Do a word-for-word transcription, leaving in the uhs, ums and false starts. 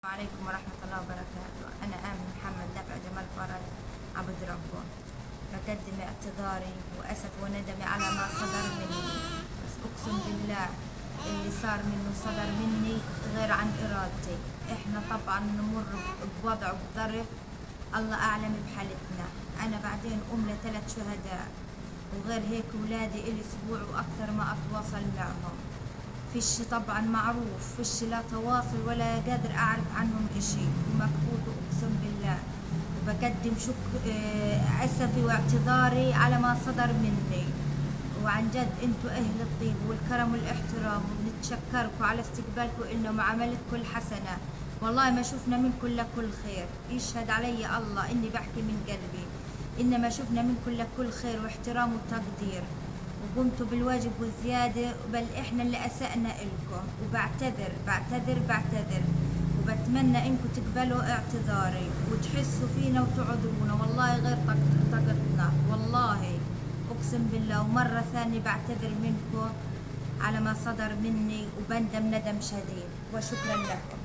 السلام عليكم ورحمة الله وبركاته. أنا آمن محمد نافع جمال فرج عبد ربه، بقدم اعتذاري وأسف وندمي على ما صدر مني، بس أقسم بالله اللي صار منه صدر مني غير عن إرادتي. إحنا طبعا نمر بوضع وبظرف الله أعلم بحالتنا. أنا بعدين أم لثلاث شهداء، وغير هيك ولادي إلي أسبوع وأكثر ما أتواصل معهم. فيش طبعا معروف، فيش لا تواصل ولا قادر اعرف عنهم اشي، ومكبوت اقسم بالله. وبقدم شك آه اسفي واعتذاري على ما صدر مني، وعن جد انتو اهل الطيب والكرم والاحترام، وبنتشكركم على استقبالكم لنا ومعاملتكم الحسنه. والله ما شفنا منكم لكل خير، يشهد علي الله اني بحكي من قلبي، انما شفنا منكم لكل خير واحترام وتقدير، وقمتوا بالواجب والزيادة، بل إحنا اللي أسأنا إلكم. وبعتذر بعتذر بعتذر وبتمنى إنكم تقبلوا اعتذاري وتحسوا فينا وتعذرونا، والله غير طاقتنا والله أقسم بالله. ومرة ثانية بعتذر منكم على ما صدر مني، وبندم ندم شديد، وشكرا لكم.